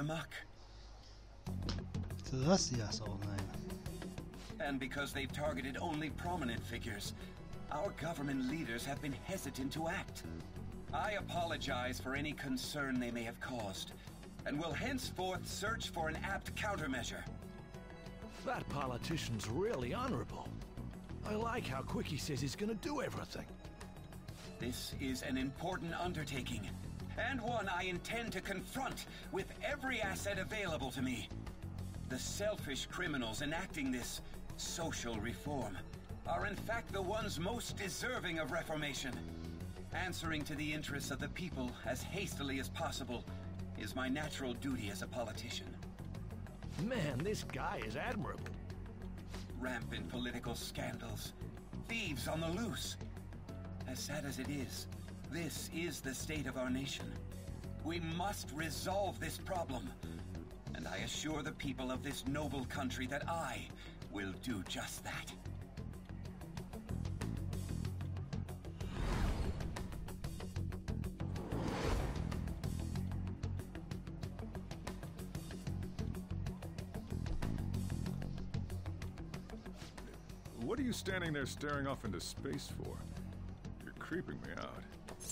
the muck. So that's the asshole name. And because they've targeted only prominent figures, our government leaders have been hesitant to act. I apologize for any concern they may have caused, and will henceforth search for an apt countermeasure. That politician's really honorable. I like how quick he says he's gonna do everything. This is an important undertaking, and one I intend to confront with every asset available to me. The selfish criminals enacting this social reform are in fact the ones most deserving of reformation. Answering to the interests of the people as hastily as possible is my natural duty as a politician. Man, this guy is admirable. Rampant political scandals, thieves on the loose. As sad as it is, this is the state of our nation. We must resolve this problem, and I assure the people of this noble country that I will do just that. What are you standing there staring off into space for? You're creeping me out.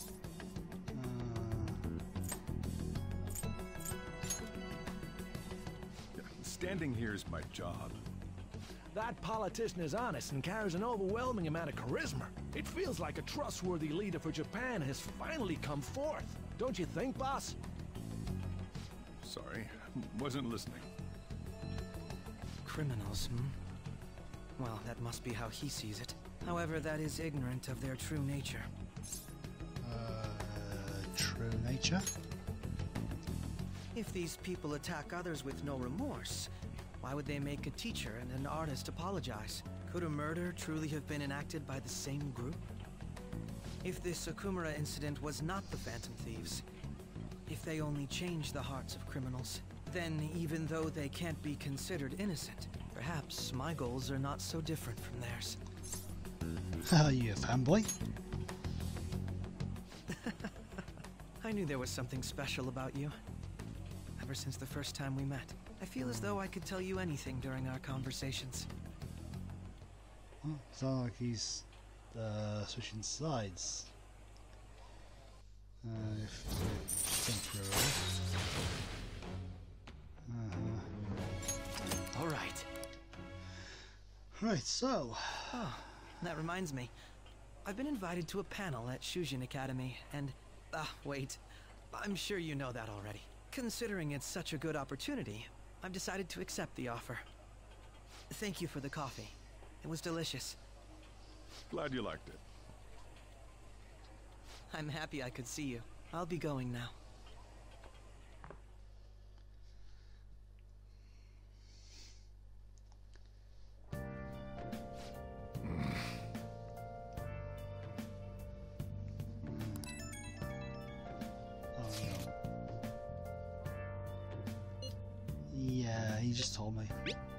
Yeah, standing here is my job. That politician is honest and carries an overwhelming amount of charisma. It feels like a trustworthy leader for Japan has finally come forth. Don't you think, boss? Sorry, wasn't listening. Criminals, hmm? Well, that must be how he sees it. However, that is ignorant of their true nature. True nature? If these people attack others with no remorse, why would they make a teacher and an artist apologize? Could a murder truly have been enacted by the same group? If this Okumura incident was not the Phantom Thieves, if they only changed the hearts of criminals, then even though they can't be considered innocent, perhaps my goals are not so different from theirs. Are you a fanboy? I knew there was something special about you. Ever since the first time we met, I feel as though I could tell you anything during our conversations. Well, sounds like he's switching sides. If temporarily. All right. Right, so. Oh, that reminds me. I've been invited to a panel at Shujin Academy, and... wait. I'm sure you know that already. Considering it's such a good opportunity, I've decided to accept the offer. Thank you for the coffee. It was delicious. Glad you liked it. I'm happy I could see you. I'll be going now. Yeah, he just told me.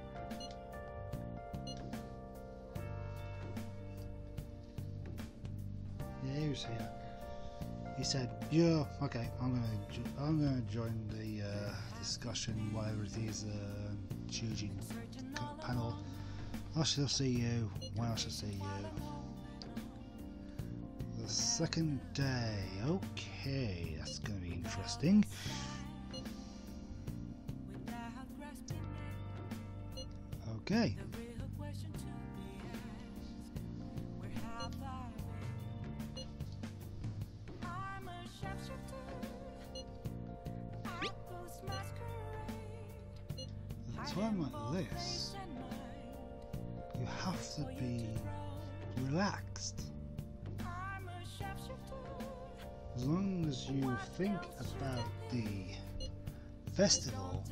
Yeah, he was here. He said, "Yeah, okay, I'm gonna join the discussion, whatever it is, Shujin panel. I shall see you when I shall see you. The second day. Okay, that's gonna be interesting." Okay. At a time like this, you have to be relaxed. As long as you think about the festival,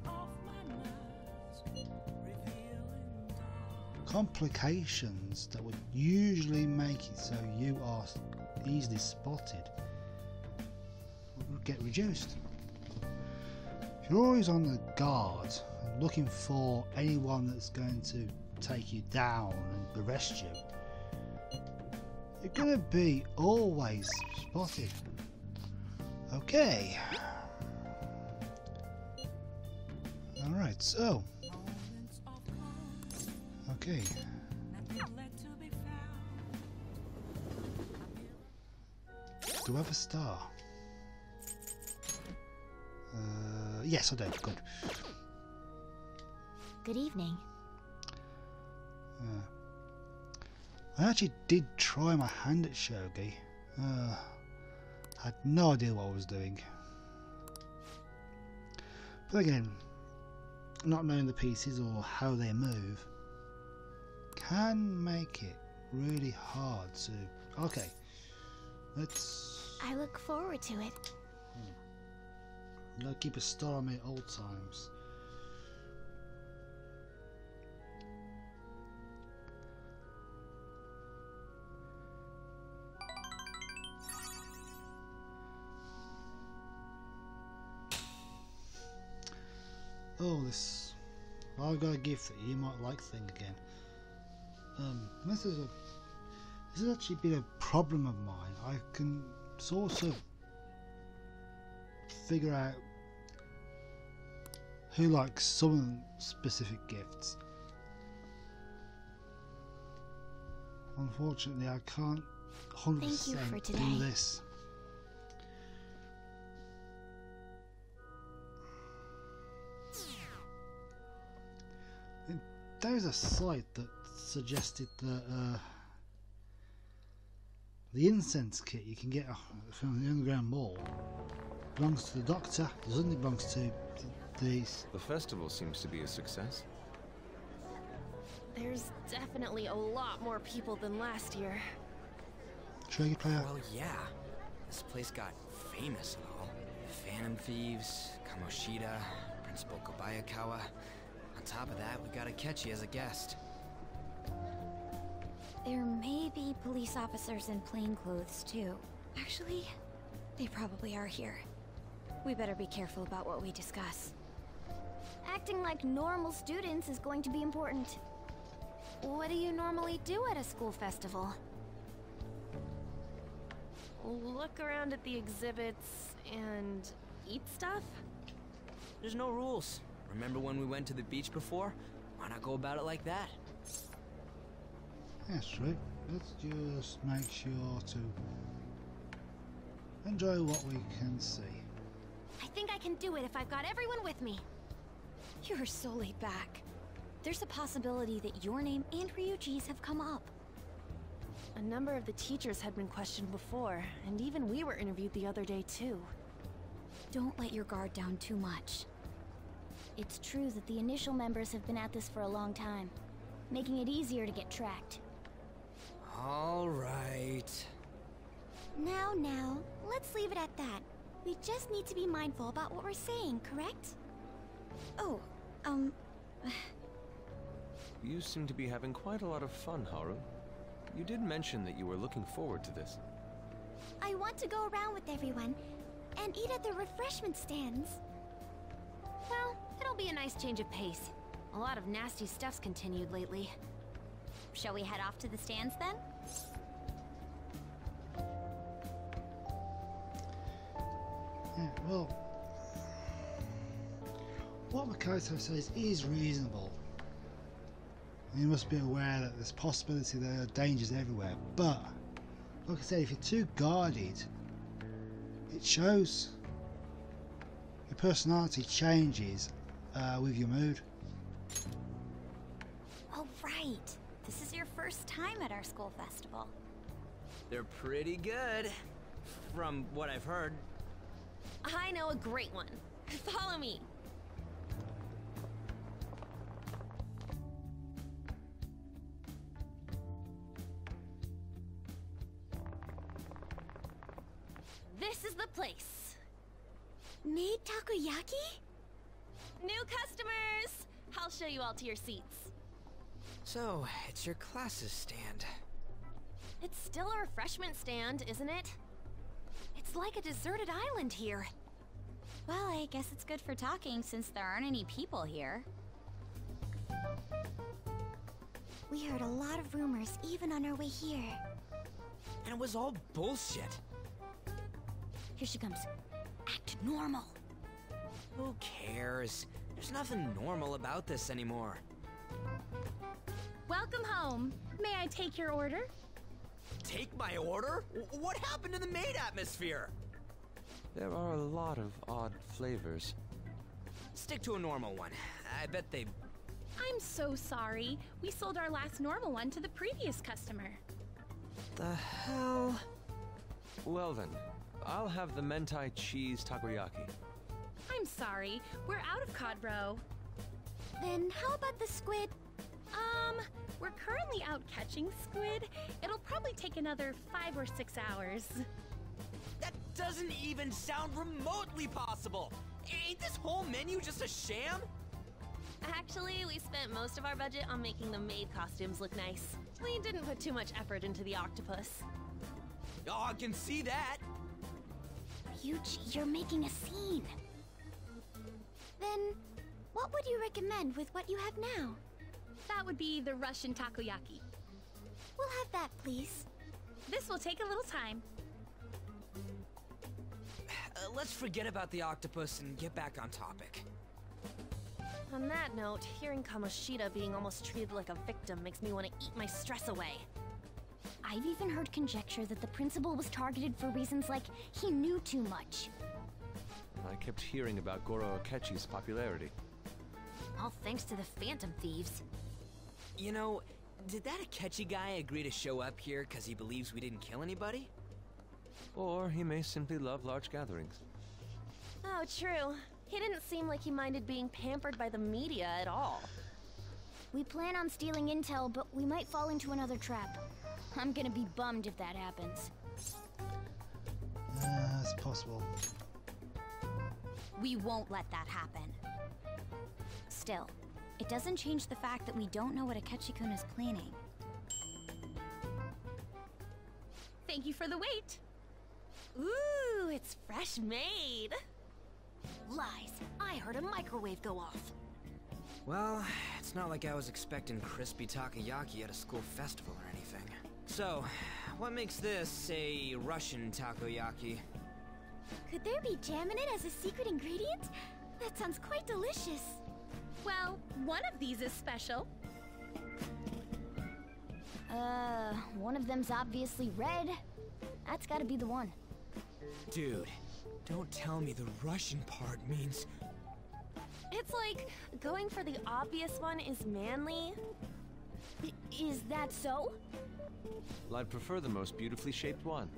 complications that would usually make it so you are easily spotted will get reduced. If you're always on the guard and looking for anyone that's going to take you down and arrest you, you're going to be always spotted. Okay. Right, so. Okay. Do I have a star? Yes, I do. Good. Good evening. I actually did try my hand at shogi. Had no idea what I was doing. But again, not knowing the pieces or how they move can make it really hard to... Okay, let's... I look forward to it. Gotta keep a star on me at all times. Oh, this... I've got a gift that you might like thing again. This has actually been a problem of mine. I can sort of figure out who likes some specific gifts. Unfortunately, I can't 100% do this. There's a site that suggested that the incense kit you can get from the Underground Mall belongs to the Doctor. The Sunday belongs to these. The festival seems to be a success. There's definitely a lot more people than last year. Shogi player. Well, yeah. This place got famous and all. Phantom Thieves, Kamoshida, Principal Kobayakawa. On top of that, we got Akechi as a guest. There may be police officers in plainclothes, too. Actually, they probably are here. We better be careful about what we discuss. Acting like normal students is going to be important. What do you normally do at a school festival? Look around at the exhibits and eat stuff? There's no rules. Remember when we went to the beach before? Why not go about it like that? That's right. Let's just make sure to enjoy what we can see. I think I can do it if I've got everyone with me. You're so laid back. There's a possibility that your name and Ryuji's have come up. A number of the teachers had been questioned before, and even we were interviewed the other day too. Don't let your guard down too much. It's true that the initial members have been at this for a long time, making it easier to get tracked. All right. Now, let's leave it at that. We just need to be mindful about what we're saying, correct? Oh, You seem to be having quite a lot of fun, Haru. You did mention that you were looking forward to this. I want to go around with everyone and eat at the refreshment stands. Well, it'll be a nice change of pace. A lot of nasty stuff's continued lately. Shall we head off to the stands then? Yeah, well, what Makoto says is reasonable. You must be aware that there's possibility there are dangers everywhere, but like I said, if you're too guarded, it shows. Your personality changes with your mood. Oh, right. This is your first time at our school festival. They're pretty good, from what I've heard. I know a great one. Follow me. This is the place. Made takoyaki? New customers! I'll show you all to your seats. So, it's your class's stand. It's still a refreshment stand, isn't it? It's like a deserted island here. Well, I guess it's good for talking since there aren't any people here. We heard a lot of rumors even on our way here. And it was all bullshit. Here she comes. Act normal. Who cares? There's nothing normal about this anymore. Welcome home. May I take your order? Take my order? What happened to the maid atmosphere? There are a lot of odd flavors. Stick to a normal one. I bet they... I'm so sorry. We sold our last normal one to the previous customer. The hell? Well then, I'll have the mentai cheese takoyaki. I'm sorry. We're out of cod roe. Then how about the squid? We're currently out catching squid. It'll probably take another 5 or 6 hours. That doesn't even sound remotely possible! Ain't this whole menu just a sham? Actually, we spent most of our budget on making the maid costumes look nice. We didn't put too much effort into the octopus. Oh, I can see that! Ryuji, you're making a scene. Then, what would you recommend with what you have now? That would be the Russian takoyaki. We'll have that, please. This will take a little time. Let's forget about the octopus and get back on topic. On that note, hearing Kamoshida being almost treated like a victim makes me want to eat my stress away. I've even heard conjecture that the principal was targeted for reasons like he knew too much. I kept hearing about Goro Akechi's popularity. All thanks to the Phantom Thieves. You know, did that Akechi guy agree to show up here because he believes we didn't kill anybody? Or he may simply love large gatherings. Oh, true. He didn't seem like he minded being pampered by the media at all. We plan on stealing intel, but we might fall into another trap. I'm gonna be bummed if that happens. It's possible. We won't let that happen. Still, it doesn't change the fact that we don't know what Akechi-kun is planning. Thank you for the wait. Ooh, it's fresh made. Lies. I heard a microwave go off. Well, it's not like I was expecting crispy takoyaki at a school festival or anything. So, what makes this a Russian takoyaki? Could there be jam in it as a secret ingredient? That sounds quite delicious. Well, one of these is special. One of them's obviously red. That's gotta be the one. Dude, don't tell me the Russian part means... It's like going for the obvious one is manly. Is that so? Well, I'd prefer the most beautifully shaped one.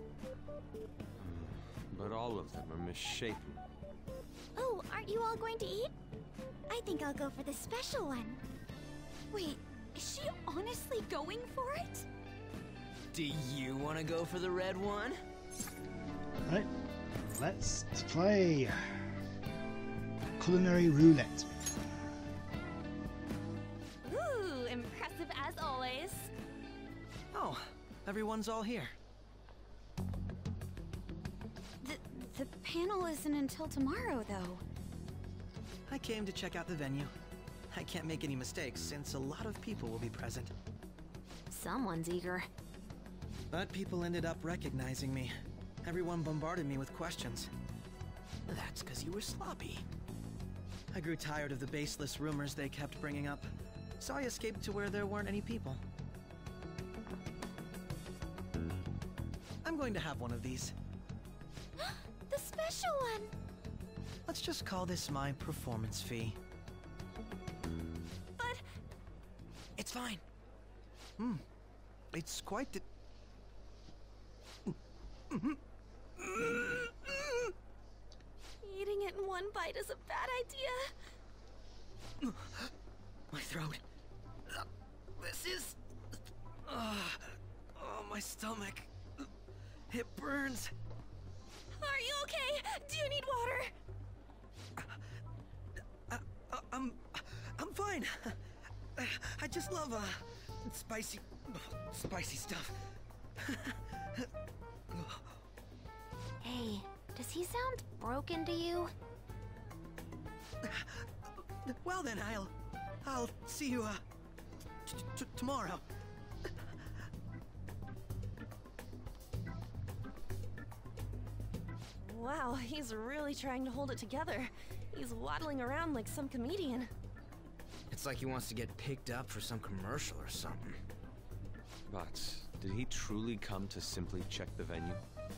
But all of them are misshapen. Oh, aren't you all going to eat? I think I'll go for the special one. Wait, is she honestly going for it? Do you want to go for the red one? Right, let's play Culinary Roulette. Ooh, impressive as always. Oh, everyone's all here. The panel isn't until tomorrow, though. I came to check out the venue. I can't make any mistakes since a lot of people will be present. Someone's eager. But people ended up recognizing me. Everyone bombarded me with questions. That's because you were sloppy. I grew tired of the baseless rumors they kept bringing up, so I escaped to where there weren't any people. I'm going to have one of these. The special one! Let's just call this my performance fee. But... It's fine. It's quite the... Eating it in one bite is a bad idea. My throat. This is... oh, my stomach. It burns. Are you okay? Do you need water? I'm fine. I just love, spicy stuff. Hey, does he sound broken to you? Well then, I'll see you, tomorrow. Wow, he's really trying to hold it together. He's waddling around like some comedian. It's like he wants to get picked up for some commercial or something. But did he truly come to simply check the venue?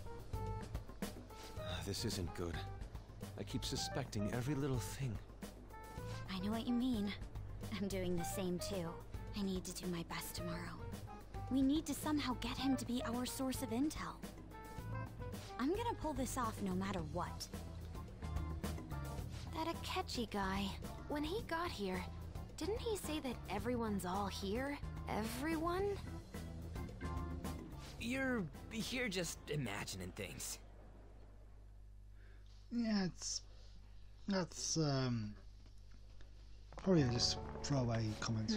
This isn't good. I keep suspecting every little thing. I know what you mean. I'm doing the same too. I need to do my best tomorrow. We need to somehow get him to be our source of intel. I'm gonna pull this off no matter what. That Akechi guy, when he got here, didn't he say that everyone's all here? Everyone? You're just imagining things. Yeah, that's probably just throwaway comments.